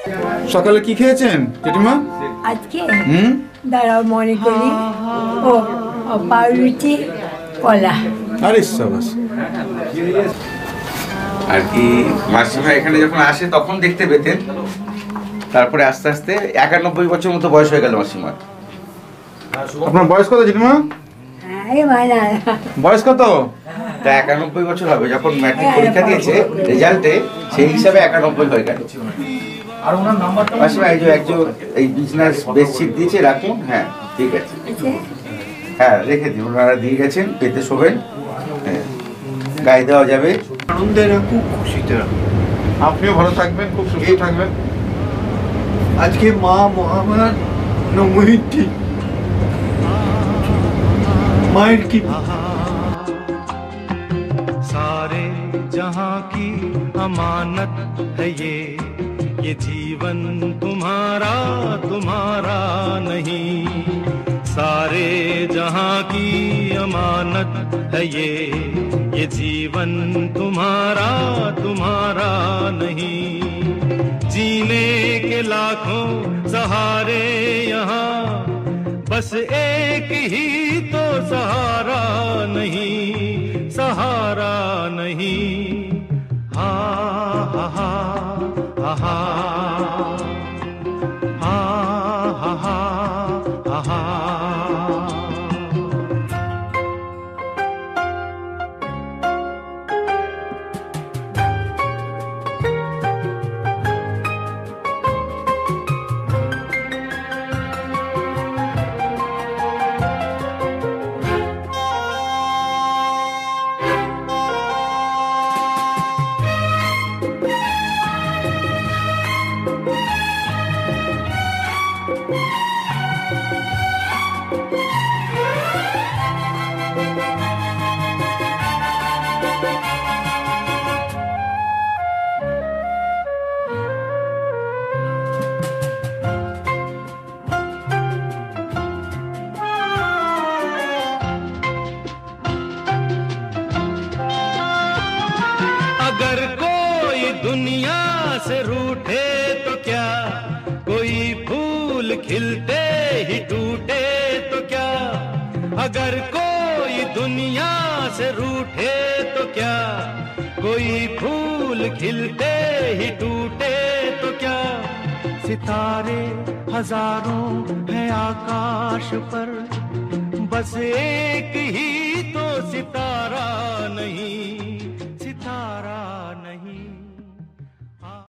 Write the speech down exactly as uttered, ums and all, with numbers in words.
সকালে কি খেয়েছেন জেঠিমা? আজকে হুম দাঁড়াও মনে করি। ও ও, পাউরুটি কলা। আরে সাবাস। আর কি মাসিমা এখানে যখন আসে তখন দেখতে পেতেন, তারপরে আস্তে আস্তে একানব্বই বছর মতো বয়স হয়ে গেল মাসিমার। আপনার বয়স কত জেঠিমা? এই মানে বয়স কত? তা একানব্বই বছর হবে, যখন ম্যাট্রিক পরীক্ষা দিয়েছে রেজাল্টে সেই হিসাবে একানব্বই হয়ে গেল। মাসিমা এই যে একজন এই বিজনেস বেডশিট দিয়েছে, রাখুন। হ্যাঁ ঠিক আছে, হ্যাঁ রেখে দিন, ওনারা দিয়ে গেছেন, পেতে শোবেন, হ্যাঁ গায়ে দেওয়া যাবে। আনন্দে রাখুক, খুশিতে রাখুক। আপনিও ভালো থাকবেন, খুব সুস্থ থাকবেন। আজকে মা মহামায়া নমহিতি मायर की सारे जहां की अमानत है ये ये जीवन तुम्हारा तुम्हारा नहीं। सारे जहां की अमानत है ये ये जीवन तुम्हारा तुम्हारा नहीं। जीने के लाखों सहारे यहाँ, बस एक ही तो सहारा नहीं, सहारा नहीं। हा हा हा हा हा हा हा हा हा। अगर कोई दुनिया से रूठे तो क्या, कोई फूल खिलते ही टूटे तो क्या। अगर कोई दुनिया से रूठे तो क्या, कोई फूल खिलते ही टूटे तो क्या। सितारे हजारों हैं आकाश पर, बस एक ही तो सितारा नहीं।